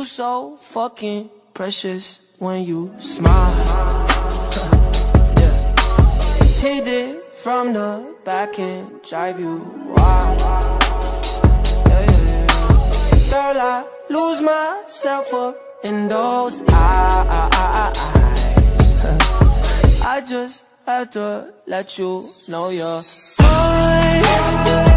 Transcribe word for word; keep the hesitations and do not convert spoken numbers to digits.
You so fucking precious when you smile. Yeah. Hit it from the back and drive you wild. Yeah, yeah, yeah. Girl, I lose myself up in those eyes. I just had to let you know you're mine.